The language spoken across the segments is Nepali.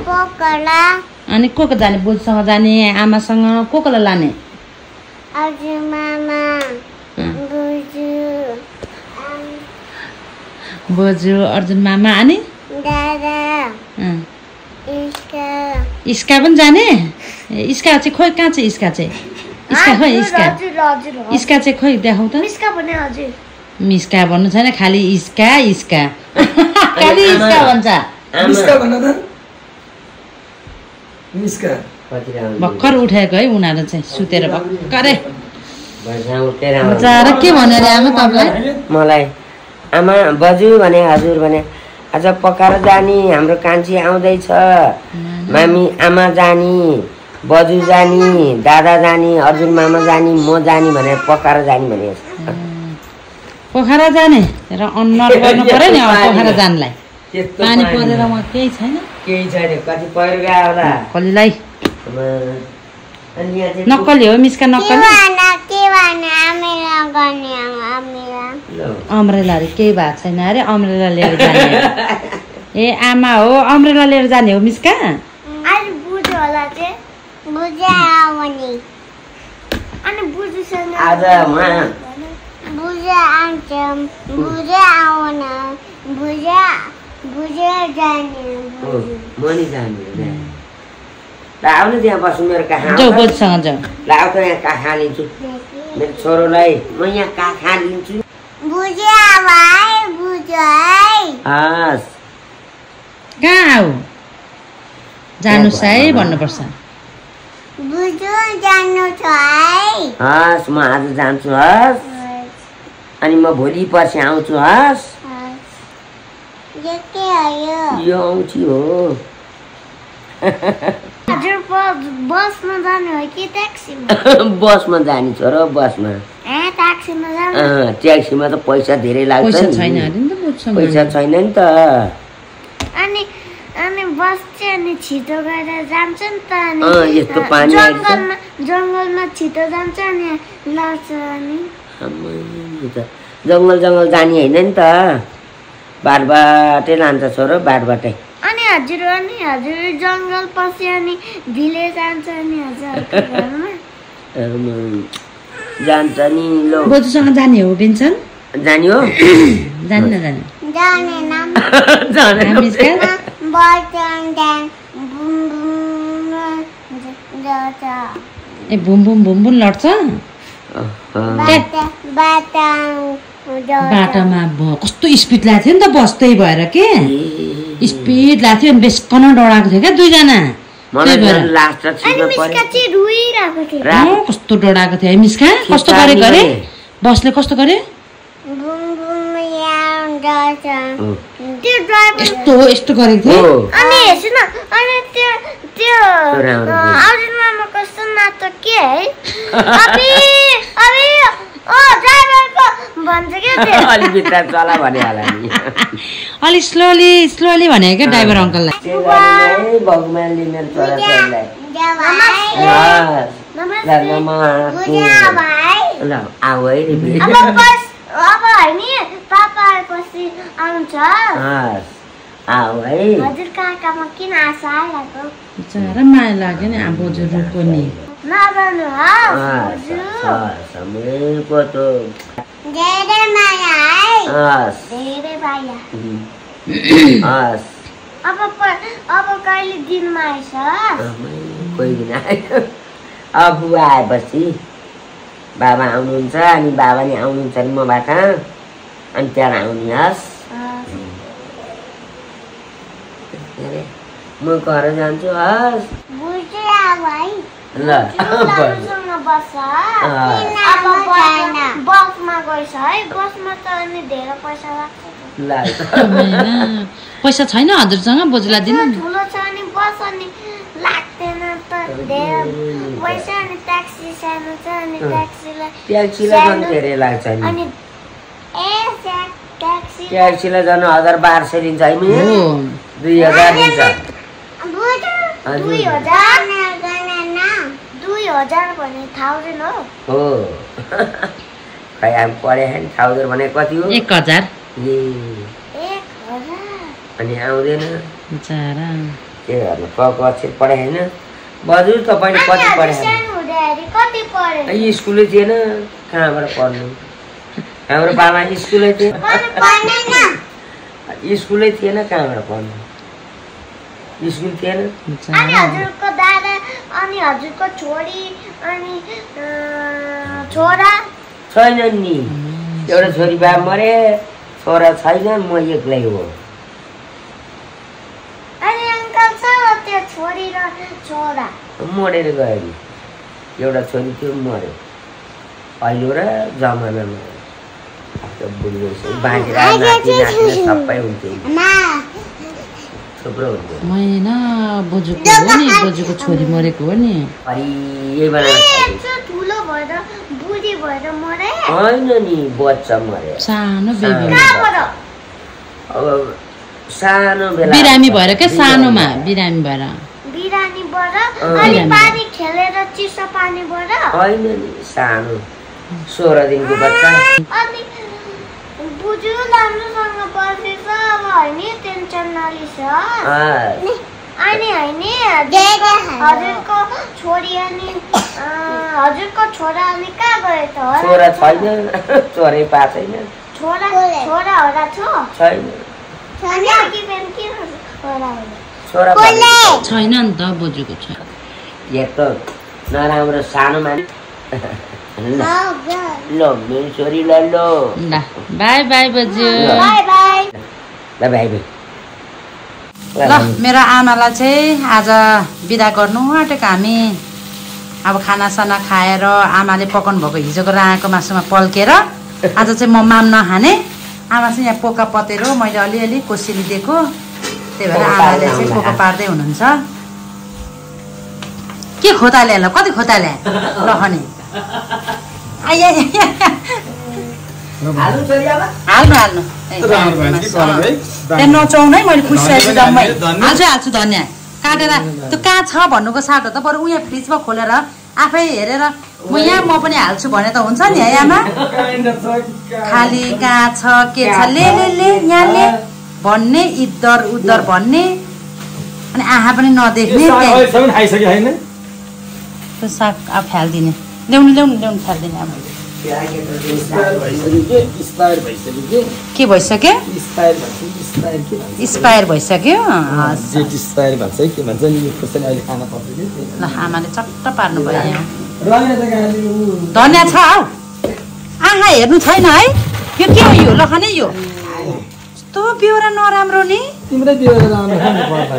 अनि को जाने बोजूसँग जाने आमासँग को लाने बोजू अर्जुन मामा अनि इसका पनि जाने इसका चाहिँ खोइ कहाँ छ इसका चाहिँ इसका चाहिँ खोइ देखाउ त मिस्का भन्नु छैन खालि इसका खालि इसका भन्छ भर्खर उठेको है उनीहरू चाहिँ सुतेर भर्खरै के भन्यो अरे आमा तपाईँलाई मलाई आमा बजू भने हजुर भने आज पकाएर जानी हाम्रो कान्छी आउँदैछ मामी आमा जानी बजू जानी दादा जानी अर्जुन मामा जानी म जानी भनेर पकाएर जानी भनेको पोखरा जाने र अन्नर गर्नु पर्यो नि पोखरा जानलाई पानी परेर म केही छैन कति पहिरो गयो होला कलिलाई नक्कली हो मिस्का नक्कली अम्ब्रेला अरे केही भएको छैन अरे अम्ब्रेला लिएर जाने ए आमा हो अम्ब्रेला लिएर जाने हो मिस्का आउनु त्यहाँ बस्नु मेरो काखा बोजूसँग जाऊ लाउ त यहाँ काखा लिन्छु मेरो छोरोलाई म यहाँ काखा लिन्छु हस् कहाँ आऊ जानुस् है भन्नुपर्छ हस् म आज जान्छु हस् अनि म भोलि पर्सि आउँछु हस् यो आउँछु हो बसमा जाने हो कि ट्याक्सीमा बसमा जाने छोरो बसमा ट्याक्सीमा त पैसा धेरै लाग्छ पैसा छैन पैसा छैन नि त अनि बस चाहिँ अनि छिटो गएर जान्छ नि त अनि यस्तो पानी जङ्गलमा छिटो जान्छ अनि लाग्छ अनि जङ्गल जाने होइन नि त बाटबाटै लान्छ छोरो बाटबाटै अनि हजुर जङ्गल पछि अनि भिलेज जान्छ अनि हजुर जान्छ नि लो बोजूसँग जाने हो बेन्सन जाने हो जाने ए बुम बुम लड्छ बाटोमा कस्तो स्पिड लाग्थ्यो नि त बस्दै भएर के स्पिड लाग्थ्यो अनि बेसकन डराएको थियो क्या दुईजना कस्तो डराएको थियो है मिस्का कस्तो गरेको अरे बसले कस्तो गरे यस्तो गरेको थियो अनि हेर्छु न अनि त्यो अर्जुन मामा कस्तो नाच्छ के है भन्छ क्या अलि भित्र चला भने होला नि अलि स्लोली भनेको क्या ड्राइभर अङ्कललाई अब होइन पापा आएपछि आउँछ हजुर काकामा किन आशा आइरहेको बिचरा माया लाग्यो नि अब बोजू रुखको नि नबन्नु धेरै माया है धेरै माया अब कहिले दिनमा आएछ कोही दिन आयो अब बुवा आएपछि बाबा आउनुहुन्छ अनि बाबा नि आउनुहुन्छ नि मबाट अनि त्यहाँ आउने हस् म घर जान्छु हस् ल बसमा गएछ है बसमा त अनि धेरै पैसा लाग्छ पैसा छैन हजुरसँग बोजूलाई दिनु ठुलो छ अनि बस अनि लाग्दैन त धेरै पैसा अनि ट्याक्सी सानो छ अनि ट्याक्सीलाई झन् धेरै लाग्छ नि अनि ट्याक्सीलाई झन् 1200 दिन्छ है 2000 दिन्छ 2000 भने 1000 हो खै हामी पढे नि 1000 भने कति हो 1000 अनि आउँदैन बिचारा के गर्नु कको अक्षर पढाइ होइन बजु तपाईँले कति पढाए स्कुलै थिएन कहाँबाट पढ्नु हाम्रो बाबा स्कुलै थियो स्कुलै थिएन कहाँबाट पढ्नु स्कुल थिएन अनि हजुरको दादा अनि हजुरको छोरी अनि छोरा छैन नि एउटा छोरी बा मरे छोरा छैन म एक्लै हो अनि अङ्कल छ त्यो छोरी र छोरा मरेर गयो नि एउटा छोरी थियो मऱ्यो पहिलो र जमानामा बाँचेर सबै हुन्थ्यो थुप्रो हुन्थ्यो होइन बोजूको हो नि बोजूको छोरी मरेको हो नि ठुलो भएर बुढी भएर मरे होइन नि बच्चा मर्यो सानो बेबी अब सानो बेला बिरामी भएर के सानोमा बिरामी भएर अनि पानी खेलेर चिसो पानी भएर होइन नि सानो 16 दिनको बच्चा अनि बुझु राम्रोसँग बसेछ अब होइन टेन्सन नलिस अनि होइन हजुरको छोरी अनि हजुरको छोरा अनि कहाँ गयो त छोरा छैन छोरै पा छैन छोरा होला छैन अनि अघि बिहान किन छोरा छोरा छैन नि त बोजूको छ एक त नराम्रो सानो मान्छे ल मेरो छोरीलाई ल बाई बाई बोजू ल बाई ल मेरो आमालाई चाहिँ आज बिदा गर्नु आँटेको हामी अब खानासाना खाएर आमाले पकाउनु भएको हिजोको राँको मासुमा पल्केर आज चाहिँ म माम नखाने आमा चाहिँ यहाँ पोका पतेरो मैले अलिअलि कोसेली दिएको त्यही भएर आमाले चाहिँ पोका पार्दै हुनुहुन्छ के खोताले ल कति खोताले लखने हाल्नु हाल्नु त्यहाँ नचाउनु है मैले पुछिरहेको जम्मै हाल्छु धनियाँ काटेर त्यो कहाँ छ भन्नुको साटो त बरु उहाँ फ्रिजमा खोलेर आफै हेरेर म यहाँ म पनि हाल्छु भने त हुन्छ नि है आमा खाली कहाँ छ के छ ले यहाँ ले भन्ने इद्धर उद्धर भन्ने अनि आँखा पनि नदेख्ने त्यो साग अब फालिदिने ल्याउनु फालिदिने अब के भइसक्यो एक्सपायर भइसक्यो ल आमाले चट्ट पार्नु भयो यहाँ धनियाँ छ हौ आँखा हेर्नु छैन है यो के हो यो लखने यो कस्तो बेहोरा नराम्रो नि तिम्रै बेहोरा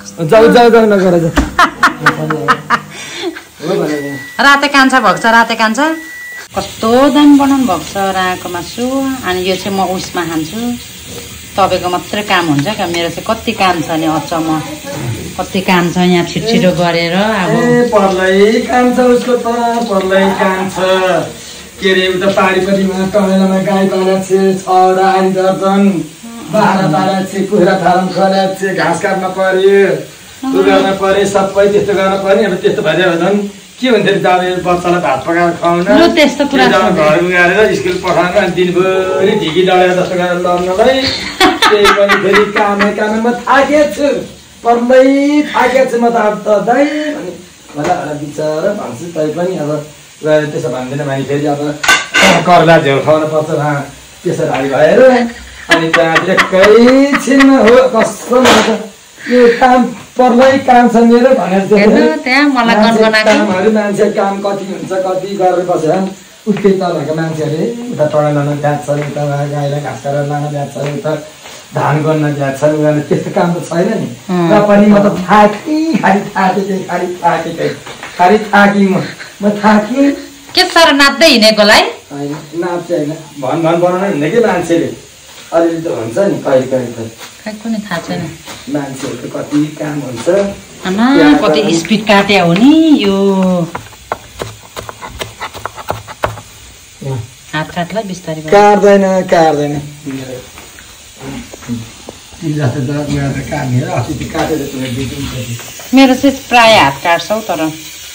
राते कान्छा भएको छ राते कान्छा कस्तो दाम बनाउनु भएको छ राँको मासु अनि यो चाहिँ म उयसमा खान्छु तपाईँको मात्रै काम हुन्छ क्या मेरो चाहिँ कति काम छ नि अचम्म कति काम छ यहाँ छिटो गरेर अब पर्लै काम छ उसको त पर्लै काम छ के अरे उता पारिपट्टिमा टमेलामा गाई पालेको छ छवटा आनी दर्जन बाह्र छ कुखुरा फार्म खोलेको छ घाँस काट्न पर्यो उ गर्न पर्यो सबै त्यस्तो गर्न पर्यो अब त्यस्तो भइदियो झन् के हुन्थ्यो दाबे बच्चालाई भात पकाएर खुवाउन त्यस्तो कुरा घर उगारेर स्कुल पठाउन अनि दिनभरि ढिकी डढेर जस्तो गरेर लड्नलाई त्यही पनि फेरि कामै म थाकेको छु पर्लै थाकेको छु म त अब त दाइ अनि मलाई बिचरा भन्छु तै पनि अब गएर त्यसो भन्दैन भने फेरि अब कर्ला झोल खुवाउनु पर्छ त्यसरी भएर अनि त्यहाँ एकैछिनमा हो कस्तो हुन्छ यो काम पर्लै काम छ मेरो भनेर कामहरू मान्छे काम कति हुन्छ कति गरेर बसेर उठ्दै तलको मान्छेहरूले उता टडा लान ब्याच्छन् उता गाईलाई घाँस काटेर लान ब्याच्छन् उता धान गर्न ब्याच्छन् उनीहरू त्यस्तो काम त छैन नि र पनि म त थाकी म थाकी के साह्रो नाच्दै हिँडेकोलाई नाच्छ होइन भन बनाउन हिँड्ने कि मान्छेले अलिअलि त हुन्छ नि कहिले कहिले त खै कुनै थाहा छैन मान्छेहरूको कति काम हुन्छ आमा कति स्पिड काट्या हो नि यो हात काट्ला बिस्तारै काट्दैन मेरो चाहिँ प्राय हात काट्छ हौ तर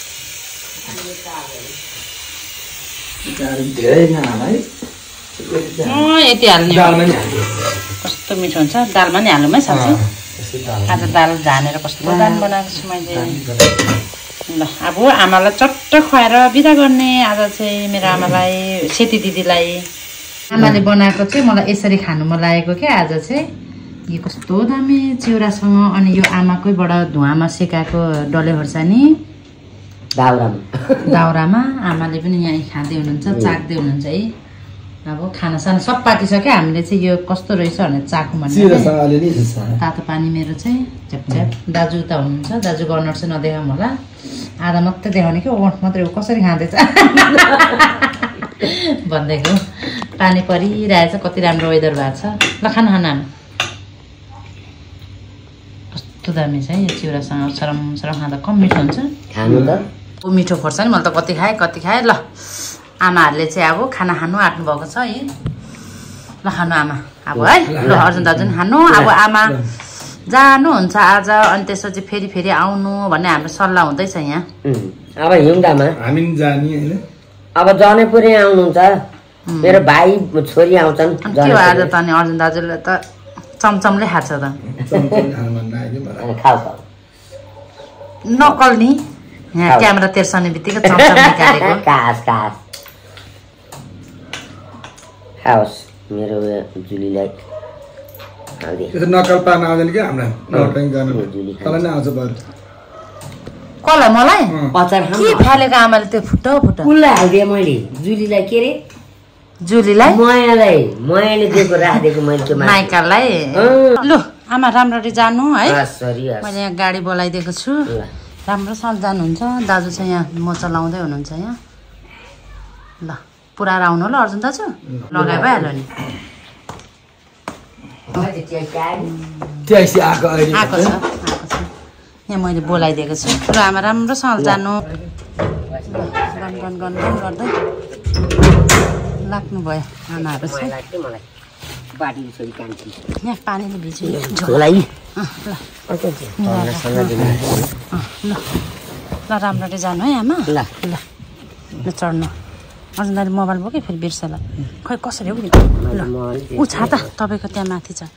धेरै नहाल है यति हाल्ने कस्तो मिठो हुन्छ दालमा नि हालौँ है साँच्चै आज दाल झानेर कस्तो दाल बनाएको छु मैले ल अब आमालाई चट्ट खुवाएर बिदा गर्ने आज चाहिँ मेरो आमालाई सेती दिदीलाई आमाले बनाएको चाहिँ मलाई यसरी खानु मन लागेको क्या आज चाहिँ यो कस्तो दामी चिउरासँग अनि यो आमाकैबाट धुवामा सेकाएको डल्ले खोर्सानी दाउरामा आमाले पनि यहाँ खाँदै हुनुहुन्छ चाख्दै हुनुहुन्छ है अब खानासाना सब पाकिसक्यो हामीले चाहिँ यो कस्तो रहेछ भनेर चाखौँ भन्ने तातो पानी मेरो चाहिँ झ्याप दाजु त हुनुहुन्छ दाजुको अनुहार चाहिँ नदेखाउँ होला आधा मात्रै देखाउने कि ओठ मात्रै कसरी खाँदैछ भन्दैको पानी परिरहेछ कति राम्रो वेदर भएको छ ल खाना खाना कस्तो दामी छ है यो चिउरासँग सरम सरम खाँदा कम मिठो हुन्छ खानु त मिठो खोर्छ नि मैले त कति खाएँ ल आमाहरूले चाहिँ अब खाना खानु आँट्नु भएको छ है ल खानु आमा अब है ल अर्जुन दाजु खानु अब आमा जानुहुन्छ आज अनि त्यसपछि फेरि आउनु भन्ने हाम्रो सल्लाह हुँदैछ यहाँ अब हिउँदामा हामी जाने हैन अब जनैपुरै आउनुहुन्छ मेरो भाइ छोरी आउँछन् के हो आज त अनि अर्जुन दाजुले त चमचमले खान्छ त खाऊ नकल नि यहाँ क्यामेरा तेर्सने बित्तिकै चमचम निकालेको कास खाओस् मेरो जुलीलाई नकल पार्न आउँदैन कि हामीलाई नटङ गर्न तँलाई नै आउँछ बरु कसलाई मलाई अचार के फालेको आमाले त्यो फुटो कुल्ला हालिदिएँ मैले जुलीलाई के रे जुलीलाई मयाले दिएको राखिदिएको मैले त्यो माइकालाई लु आमा राम्ररी जानु है सरी मैले यहाँ गाडी बोलाइदिएको छु राम्रोसँग जानुहुन्छ दाजु चाहिँ यहाँ मोचा लाउँदै हुनुहुन्छ यहाँ ल पुरा आउनु ल अर्जुन दाजु लगाइ भइहाल्यो नि आएको छ यहाँ मैले बोलाइदिएको छु ल आमा राम्रोसँग जानु गन गर्दै लाग्नु भयो आमाहरू चाहिँ यहाँ पानीले भिज्यो ल राम्ररी जानु है आमा ल चढ्नु अर्जुन दाइले मोबाइल बोक्यो फेरि बिर्सला खै कसरी हो नि ल ऊ छाता तपाईँको त्यहाँ माथि छ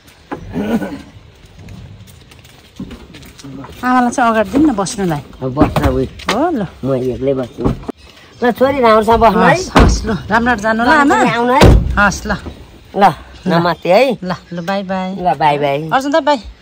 आमालाई चाहिँ अगाडि दिनु न बस्नुलाई बस्छ हो ल म एक्लै बस्छु ल छोरी राम्रोसँग बस्नु है हस् ल राम्ररी जानु ल आमा आउनु है हस् ल ल नमस्ते है ल बाई बाई ल बाई बाई अर्जुन दाइ बाई